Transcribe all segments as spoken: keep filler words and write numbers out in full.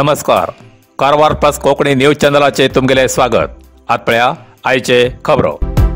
नमस्कार. Karwar plus Konkani news चॅनलाचे तुमगेले स्वागत. आतपळ्या आयचे खबरो.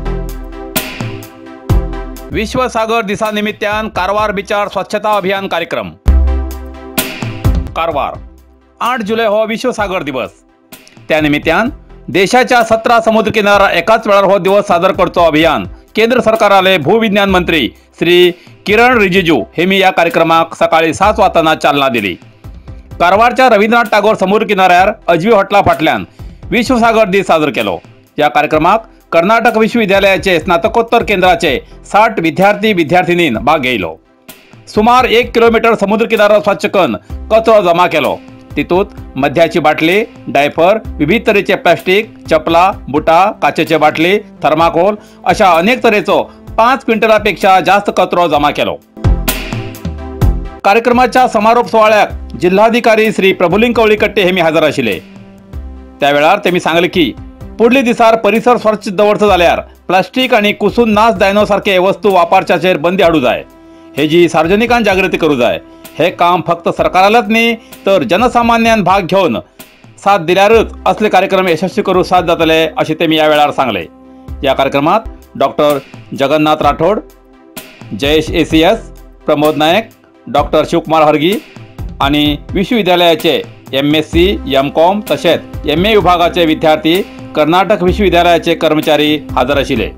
विश्व सागर दिसा निमित्तान कारवार बिचार स्वच्छता अभियान कार्यक्रम. कारवार आठ जुलै हो विश्व सागर दिवस. त्या निमित्तान देशाच्या सतरा समुद्र किनारा एकाच वेळार हो दिवस सादर करतो अभियान केंद्र सरकाराले भूविज्ञान मंत्री श्री किरण रिजिजू हेमी या कार्यक्रमाक सकाळी सात वाजताना चालना दिली. कारवारच्या रवींद्रनाथ टागोर समुद्र किनाऱ्यार अजवी हॉटेला फाटल्यान विश्व सागर दीस साजर केलो. या कार्यक्रमाक कर्नाटक विश्वविद्यालयाचे स्नातकोत्तर केंद्राचे साठ विद्यार्थी विद्यार्थिनीन भाग घेयलो. सुमार एक किलोमीटर समुद्र किनारो स्वच्छ करून कचरो जमा केलो. तितूंत मद्याची बाटली, डायपर, विविध तरेचे प्लास्टिक, चपला, बुटा, काचेचे बाटली, थर्माकोल अशा अनेक तरेचो पाच क्विंटलापेक्षा जास्त कचरो जमा केलो. कार्यक्रमाच्या समारोप सोहळ्याक जिल्हाधिकारी श्री प्रभुलिंग कवळीकट्टे हेमी हजर आशिल्ले. त्या वेळार तेमी सांगले की पुढली दिसार परिसर स्वच्छ दवरचो जाल्यार प्लास्टिक आणि कुसून नाश जायनो सारखे वस्तू वापरच्याचेर बंदी हाडू जाय. हेजी सार्वजनिकांनी जागृती करू जाय. हे काम फक्त सरकारालाच न्ही तर जनसामान्यान भाग घेवन साथ दिल्यारच असले कार्यक्रम यशस्वी करू साथ जातले अशें तेमी ह्या वेळार सांगले. या कार्यक्रमात doctor Jagannath Rathod, Jayesh ACS, Pramod Nayak, doctor Shivakumar Haragi आणि विश्वविद्यालयाचे M S C, M Com तसेच एम ए विभागाचे विद्यार्थी, कर्नाटक विश्वविद्यालयाचे कर्मचारी हजर आशिल्ले.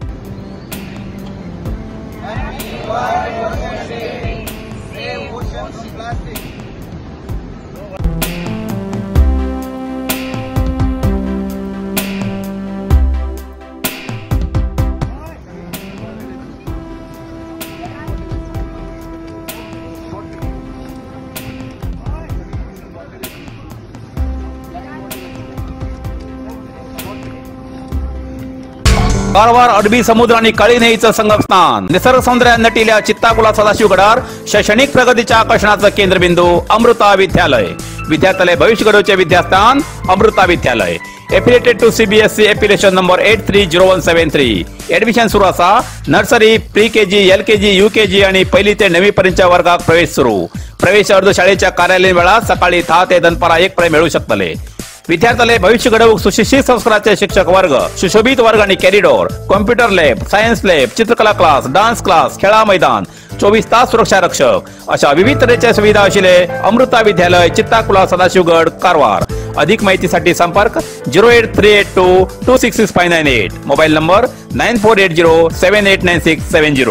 कारवार अडबी समुद्र आणि काळी नदीचं संगमस्थान, निसर्ग सौंदर्यात नटिल्या चित्ताकुला सदाशिवगडार शैक्षणिक प्रगतीच्या आकर्षणाचं केंद्रबिंदू अमृता विद्यालय. विद्यार्थ्यालय भविष्य घडवचे विद्यास्थान Amrita Vidyalaya. Affiliated to CBSE affiliation number eight three zero one seven three. Admission सुरू असा. Nursery, pre KG, L KG, U KG आणि पहिली ते नववी पर्यंतच्या वर्गात प्रवेश सुरू. प्रवेश अर्ज शाळेच्या कार्यालयीन वेळा सकाळी दहा ते दनपारा एक पर्यंत मिळू शकतले. विद्यार्थ्यालय भविष्य घडवूक सुशिक्षित संस्काराचे शिक्षक वर्ग, सुशोभित वर्ग आणि corridor, computer lab, science lab, चित्रकला क्लास, डान्स क्लास, खेळा मैदान, चोवीस तास सुरक्षा रक्षक अशा विविध तऱ्हेच्या सुविधा आशिल्ले अमृता विद्यालय, चित्ताकुला, सदाशिवगड, कारवार. अधिक माहितीसाठी संपर्क zero eight three eight two two six six five nine eight. Mobile number nine four eight zero seven eight nine six seven zero.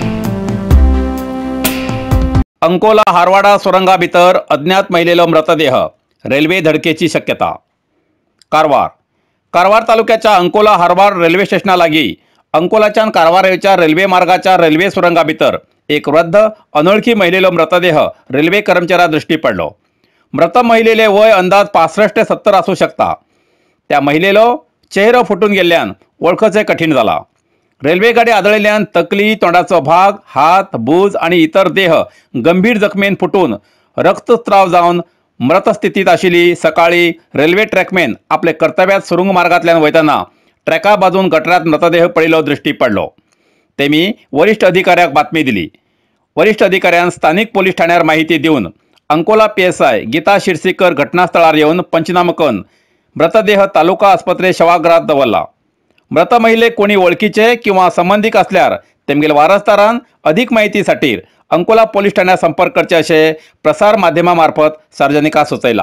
Ankola Harwada सुरंगा भितर अज्ञात महिलेलो मृतदेह, रेल्वे धडकेची शक्यता. कारवार कारवार तालुक्याच्या अंकोला हारवार रेल्वे स्टेशना लागीं अंकोलाच्यान कारवारेच्या रेल्वे मार्गाच्या रेल्वे सुरंगा भितर एक वृद्ध अनोळखी महिलेलो मृतदेह रेल्वे कर्मचाऱ्या दृष्टी पडलो. मृत महिलेले वय अंदाज पासष्ट ते सत्तर असू शकता. त्या महिलेलो चेहरो फुटून गेल्ल्यान वळखचे कठीण जाला. रेल्वे गाडी आदळिल्ल्यान तकली, तोंडाचो भाग, हात, बूज आणि इतर देह गंभीर जखमेन फुटून रक्तस्त्राव जावन मृत स्थितीत आशिल्ली. सकाळी रेल्वे ट्रॅकमॅन आपले कर्तव्यात सुरुंग मार्गातल्यान वयतना ट्रॅका बाजून गटारात मृतदेह पडिल्लो दृष्टी पडलो. तेमी वरिष्ठ अधिकाऱ्याक बातमी दिली. वरिष्ठ अधिकाऱ्यान स्थानिक पोलीस ठाण्यार माहिती दिवन Ankola P S I Geeta Shirsikar घटनास्थळार येवन पंचनामा करून मृतदेह तालुका आस्पत्रे शवागारात दवरला. मृत महिलेक कोणी वळखीचे किंवा संबंधीक असल्यार तेमगेल्या वारसदारान अधिक माहितीसाठी अंकोला पोलीस ठाण्यात संपर्क करचे असे प्रसार माध्यमामार्फत सार्वजनिकांक सुचयला.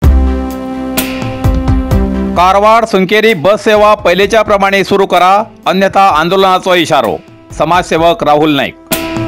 कारवार सुंकेरी बस सेवा पहिलेच्या प्रमाणे सुरू करा अन्यथा आंदोलनाचो इशारो. समाजसेवक राहुल नाईक.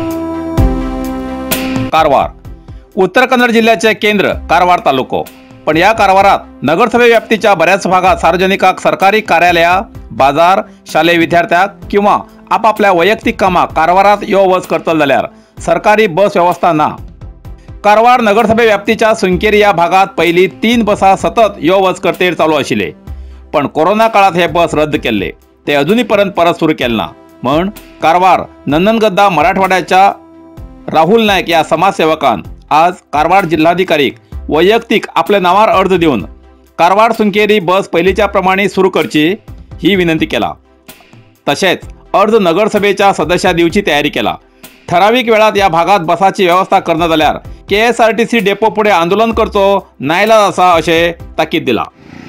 कारवार उत्तर कन्नड जिल्ह्याचे केंद्र कारवार तालुको. पण या कारवारात नगरसभे व्याप्तीच्या बऱ्याच भागात सार्वजनिकांक सरकारी कार्यालया, बाजार, शालेय विद्यार्थ्याक किंवा आपापल्या वैयक्तिक कामाक कारवारात यो वच करतले जाल्यार सरकारी बस व्यवस्था ना. कारवार नगरसभे व्याप्तीच्या सुंकेरी या भागात पहिली तीन बसा सतत यो वच करतेर चालू आशिल्ले. पण कोरोना काळात हे बस रद्द केले. ते अजूनपर्यंत परत सुरू केले ना. म्हण कारवार नंदनगद्दा मराठवाड्याच्या राहुल नाईक या समाजसेवकान आज कारवार जिल्हाधिकारीक वैयक्तिक आपल्या नावार अर्ज देऊन कारवार सुंकेरी बस पहिलीच्या प्रमाणे सुरू करची ही विनंती केला. तसेच अर्ज नगरसभेच्या सदस्या दिवची तयारी केला. ठराविक वेळात या भागात बसाची व्यवस्था करण्यात आल्यार K S R T C depot पुढे आंदोलन करचो नायलाज आसा अशें ताकीद दिला।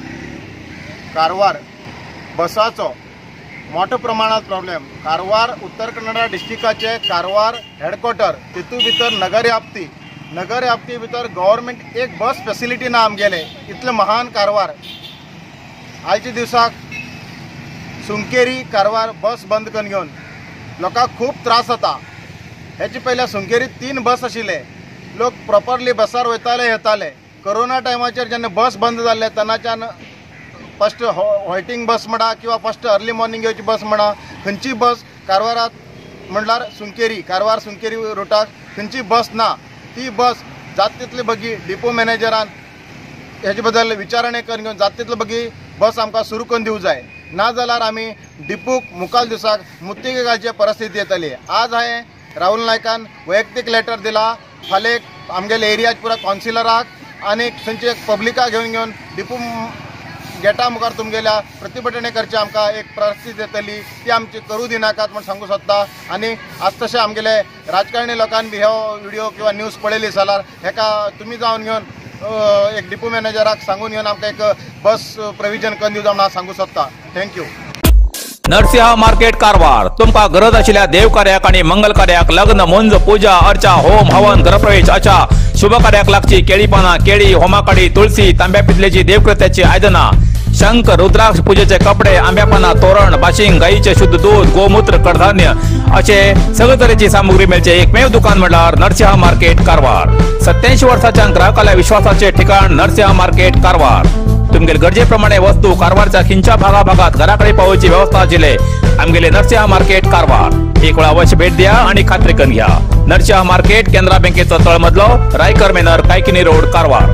कारवार बसाचो मोठ्या प्रमाणात प्रॉब्लेम। कारवार उत्तर कन्नडा डिस्ट्रिक्टाचे कारवार हेडक्वार्टर तितू भितर नगर व्याप्ती नगर व्याप्ती भितर गव्हर्मेंट एक बस फॅसिलिटी ना आमगेले इतले महान कारवार। आयच्या दिवसाक सुंकेरी कारवार बस बंद करून घेवन लोकांक खूब त्रास जाता। हेचे पयल्या सुंकेरी तीन बस आशिल्ले, लोक प्रॉपरली बसार वयताले येताले। कोरोना टायमाचेर जेन्ना बस बंद जाल्ले तेन्नाच्यान फस्ट व्हायटिंग बस म्हणा किंवा फस्ट अर्ली मॉर्निंग येवची बस म्हणा खंयची बस कारवारात म्हणल्यार सुंकेरी कारवार सुंकेरी रुटाक खंयची बस ना। ती बस जात तितले बेगी डिपो मॅनेजरान हेजे बद्दल विचारणे करून घेवन जात तितले बेगी बस आमकां सुरू करून दिवं जाय, ना जाल्यार आमी डिपोक मुखाल दिसाक मुत्तिके घालची परिस्थिती येतली। आज हांवें राहुल नायकान वैयक्तीक लेटर दिला, फाल्यां आमगेल्या एरियात पुरा कावन्सिलराक आनी थंयचे पब्लिकाक घेवन घेवन डिपो गेटा मुखार तुमगेल्या प्रतिभटने करची आमकां एक परिस्थिती येतली, ती आमची करूं दिनाकात म्हण सांगू सोदता। आनी आज तशें आमगेले राजकारणी लोकांनी बी हो व्हिडिओ किंवा न्यूज पळयली जाल्यार हेका तुमी जावन घेवन एक डिपो मॅनेजराक सांगून घेवन आमकां एक बस प्रोविजन करून दिवं म्हण सांगू सोदता। थँक्यू। नरसिंह मार्केट कारवार तुमकां गरज आशिल्ल्या देव कार्याक आनी मंगल कार्याक लग्न मुंज पूजा अर्चा होम हवन गृहप्रवेश अशा शुभ कार्याक लागची केळी पानां केळी होमाकाडी तुळसी तांब्या पितलेची देवकृत्याची आयदनां शंख रुद्राक्ष पूजेचे कपडे आंब्या पानां तोरण बाशिंग गाईचे शुद्ध दूध गोमूत्र कडधान्य असे सगळे तरेची सामुग्री मेळचे एकमेव दुकान म्हणल्यार नरसिंह मार्केट कारवार। सत्याऐंशी वर्षांच्या ग्राहकाला विश्वासाचे ठिकाण नरसिंह मार्केट कारवार। तुमगेले गरजेप्रमाणे वस्तू कारवारच्या खिंच्या भागा भागात घराकडे पावोवची व्यवस्था आशिल्ले आमगेले नरसिंह मार्केट कारवार। एक वेळा अवश्य भेट द्या आणि खात्री करून घ्या। नरसिंह मार्केट केंद्रा बँकेचो तळमजलो रायकर मेनर Kaikini road Karwar.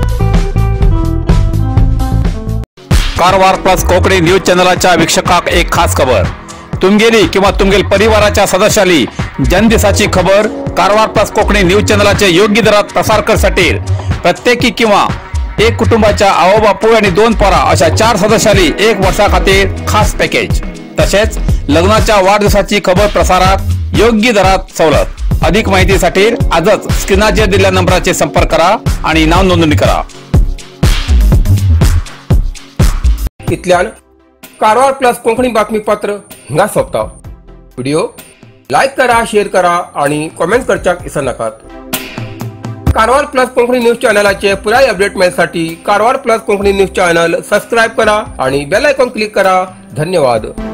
Karwar plus Konkani news चॅनलाच्या वीक्षकाक एक खास खबर, तुमगेली किंवा तुमगेल परिवाराच्या सदस्याली जन्मदिसाची खबर कारवार प्लस कोंकणी न्यूज चॅनलाचे योग्य दरात प्रसार करसाठी प्रत्येकी किंवा एक कुटुंबाच्या आवो बापू आणि दोन पोरा अशा चार सदस्याली एक वर्षा खातीर खास पॅकेज, तसेच लग्नाच्या वाढदिवसाची खबर प्रसारात योग्य दरात सवलत। अधिक माहितीसाठी आजच स्क्रीनाचेर दिलेल्या नंबराचेर संपर्क करा आणि नाव नोंदणी करा। इतल्यान कारवार प्लस कोंकणी बातमीपत्र हिंगा सोंपता। व्हिडिओ लाईक करा, शेअर करा आणि कमेंट करच्याक विसरू नाकात। कारवार प्लस कोंकणी न्यूज चॅनलाचे पुराय अपडेट मेळसाठी Karwar plus Konkani news channel subscribe करा आणि बेल आयकॉन क्लिक करा। धन्यवाद।